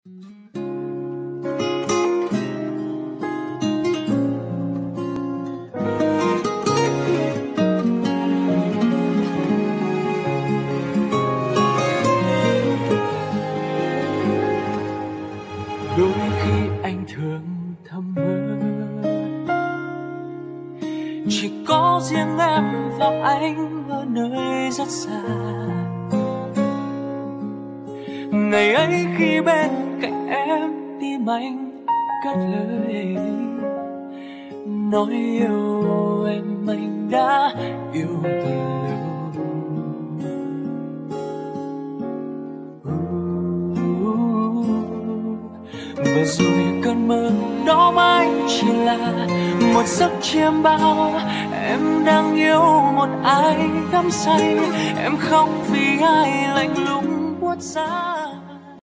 Đôi khi anh thường thầm mơ chỉ có riêng em và anh ở nơi rất xa. Ngày ấy khi bên cạnh em, tim anh cất lời nói yêu em, anh đã yêu từ lâu. Và rồi cơn mơ đó mãi chỉ là một giấc chiêm bao. Em đang yêu một ai đắm say, em không vì ai lạnh lùng buốt giá.